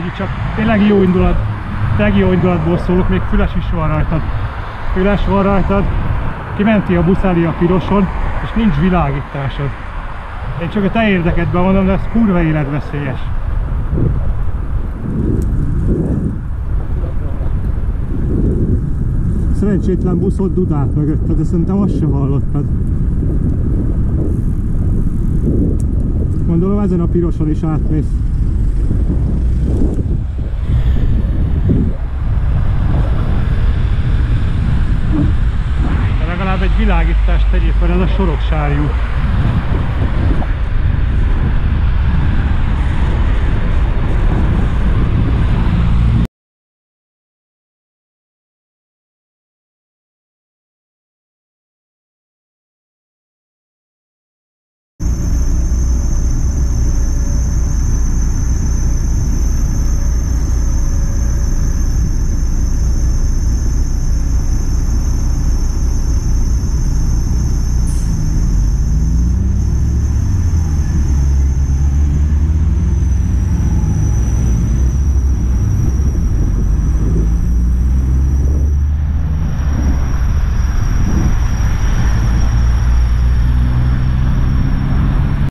ennyi, csak tényleg jó indulatból szólok, még füles is van rajtad. Füles van rajtad, kimenti a buszáli a piroson, és nincs világításod. Én csak a te érdekedben mondom, de ez kurva életveszélyes. Szerencsétlen buszod dudált mögötted, de szerintem azt sem hallottad. Gondolom ezen a piroson is átmész. De legalább egy világítást tegyél fel, ez a Soroksárjú.